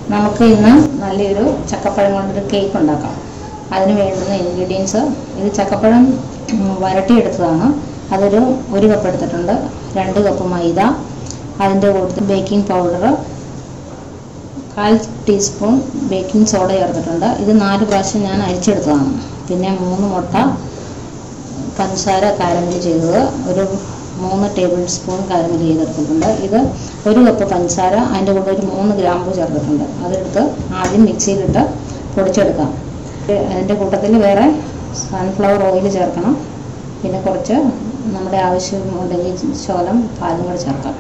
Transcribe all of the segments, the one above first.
നമുക്ക് ഇന്ന് നല്ലൊരു ചക്കപ്പഴം കൊണ്ടൊരു കേക്ക് ഉണ്ടാക്കാം. അതിന് വേണ്ടുന്ന ഇൻഗ്രീഡിയൻസ് ഇത് ചക്കപ്പഴം വരട്ടിയെടുത്തതാണ്. അതൊരു 1 കപ്പ് എടുത്തിട്ടുണ്ട്. 2 കപ്പ് മൈദ, അതിൻ്റെ കൂട്ടത്തിൽ baking powder, 1/4 teaspoon baking soda ചേർത്തിട്ടുണ്ട്. ഇത് 4 പ്രാവശ്യം ഞാൻ അരിച്ചെടുത്തതാണ്. പിന്നെ 3 മുട്ട, പഞ്ചസാര കാരമൽ ചെയ്തത്, ഒരു 3 ടേബിൾ സ്പൂൺ കാരമൽ ചെയ്തെടുത്തിട്ടുണ്ട്. ഇത് 1 കപ്പ് പഞ്ചസാര, അതിൻ്റെ കൂടെ ഒരു 3 ഗ്രാമ്പൂ ചേർത്തിട്ടുണ്ട്. അതെടുത്ത് ആദ്യം മിക്സിയിലിട്ട് പൊടിച്ചെടുക്കാം. അതിൻ്റെ കൂട്ടത്തിൽ വേറെ സൺഫ്ലവർ ഓയിൽ ചേർക്കണം. പിന്നെ കുറച്ച് നമ്മുടെ ആവശ്യമുണ്ടെങ്കിൽ ശകലം പാലും കൂടെ ചേർക്കാം.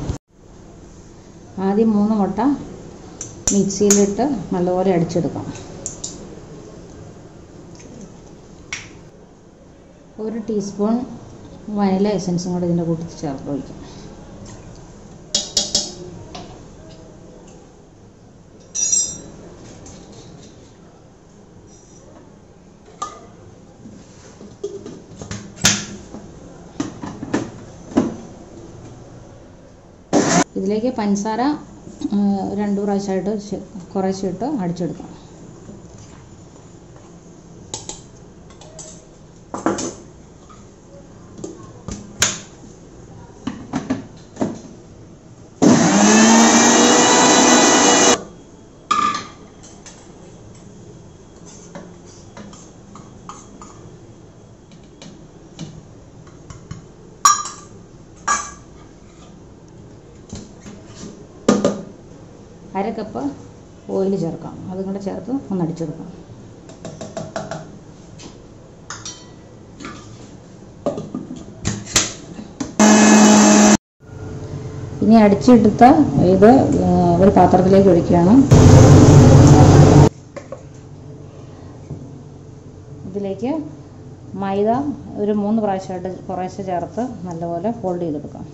ആദ്യം 3 മുട്ട മിക്സിയിലിട്ട് നല്ലപോലെ അടിച്ചെടുക്കാം. 1 ടീസ്പൂൺ വനില എസൻസും കൂടെ ഇതിൻ്റെ കൂട്ടത്തിൽ ചേർത്ത് ഒഴിക്കാം. ഇതിലേക്ക് പഞ്ചസാര 2 പ്രാവശ്യമായിട്ട് കുറച്ചിട്ട് അടിച്ചെടുക്കാം. അര കപ്പ് ഓയിൽ ചേർക്കാം. അതും കൂടെ ചേർത്ത് ഒന്ന് അടിച്ചെടുക്കാം. ഇനി അടിച്ചെടുത്ത ഇത് ഒരു പാത്രത്തിലേക്ക് ഒഴിക്കുകയാണ്. ഇതിലേക്ക് മൈദ ഒരു 3 പ്രാവശ്യമായിട്ട് കുറേശ്ശെ ചേർത്ത് നല്ലപോലെ ഫോൾഡ് ചെയ്തെടുക്കാം.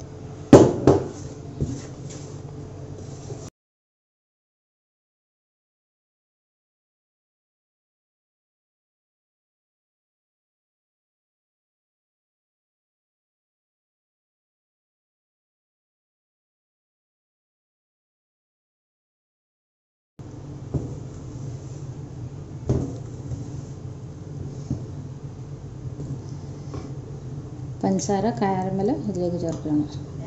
പഞ്ചസാര കാരമൽ ഇതിലേക്ക് ചേർക്കണം.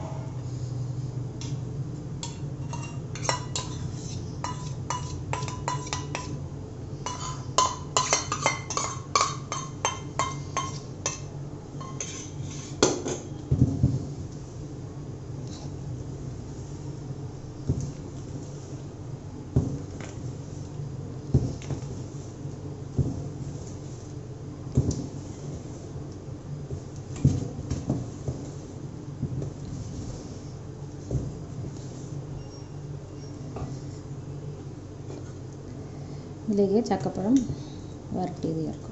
ഇതിലേക്ക് ചക്കപ്പഴം വരട്ടിയത് ചേർക്കാം.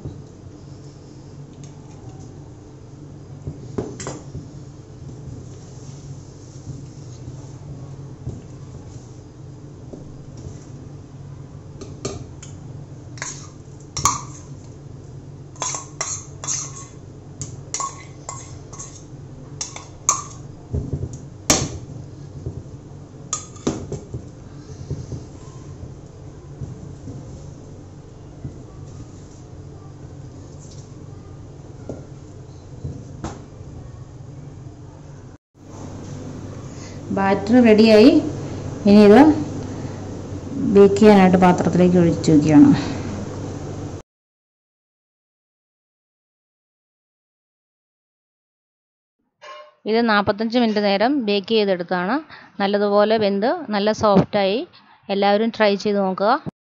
ബാറ്റർ റെഡിയായി. ഇനി ഇത് ബേക്ക് ചെയ്യാനായിട്ട് പാത്രത്തിലേക്ക് ഒഴിച്ചു വയ്ക്കുകയാണ്. ഇത് 45 മിനിറ്റ് നേരം ബേക്ക് ചെയ്തെടുത്താണ്. നല്ലതുപോലെ വെന്ത് നല്ല സോഫ്റ്റായി. എല്ലാവരും ട്രൈ ചെയ്ത് നോക്കുക.